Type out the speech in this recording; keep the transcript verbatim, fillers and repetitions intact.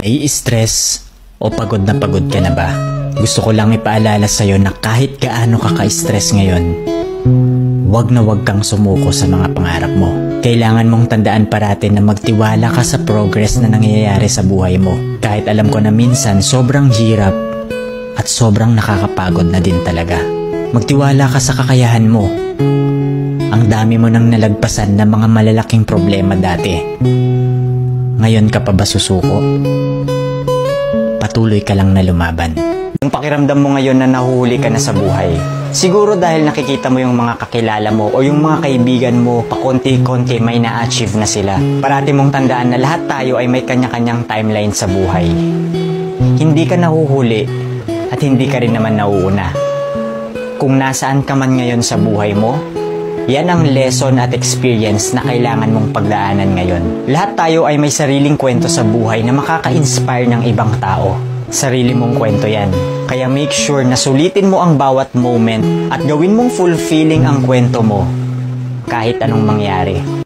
Nai-stress o pagod na pagod ka na ba? Gusto ko lang ipaalala sa'yo na kahit gaano ka ka-stress ngayon, wag na wag kang sumuko sa mga pangarap mo. Kailangan mong tandaan parati na magtiwala ka sa progress na nangyayari sa buhay mo. Kahit alam ko na minsan sobrang hirap at sobrang nakakapagod na din talaga. Magtiwala ka sa kakayahan mo. Ang dami mo nang nalagpasan na mga malalaking problema dati. Ngayon ka pa ba susuko? Patuloy ka lang na lumaban. Yung pakiramdam mo ngayon na nahuhuli ka na sa buhay, siguro dahil nakikita mo yung mga kakilala mo o yung mga kaibigan mo pakonti-konti may na-achieve na sila. Parati mong tandaan na lahat tayo ay may kanya-kanyang timeline sa buhay. Hindi ka nahuhuli at hindi ka rin naman nauuna. Kung nasaan ka man ngayon sa buhay mo, yan ang lesson at experience na kailangan mong pagdaanan ngayon. Lahat tayo ay may sariling kwento sa buhay na makaka-inspire ng ibang tao. Sarili mong kwento yan. Kaya make sure na sulitin mo ang bawat moment at gawin mong fulfilling ang kwento mo kahit anong mangyari.